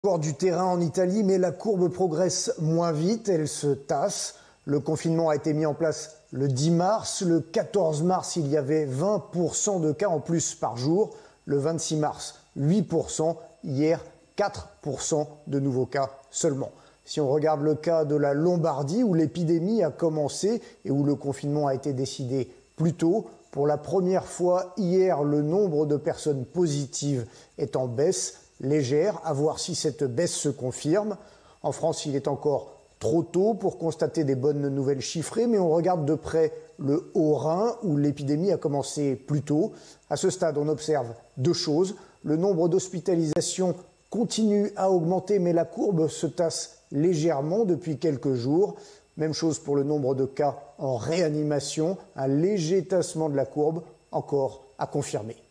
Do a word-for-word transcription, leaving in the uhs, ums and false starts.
Encore du terrain en Italie, mais la courbe progresse moins vite, elle se tasse. Le confinement a été mis en place le dix mars. Le quatorze mars, il y avait vingt pour cent de cas en plus par jour. Le vingt-six mars, huit pour cent. Hier, quatre pour cent de nouveaux cas seulement. Si on regarde le cas de la Lombardie, où l'épidémie a commencé et où le confinement a été décidé plus tôt, pour la première fois hier, le nombre de personnes positives est en baisse légère, à voir si cette baisse se confirme. En France, il est encore trop tôt pour constater des bonnes nouvelles chiffrées, mais on regarde de près le Haut-Rhin, où l'épidémie a commencé plus tôt. À ce stade, on observe deux choses. Le nombre d'hospitalisations continue à augmenter, mais la courbe se tasse légèrement depuis quelques jours. Même chose pour le nombre de cas en réanimation, un léger tassement de la courbe encore à confirmer.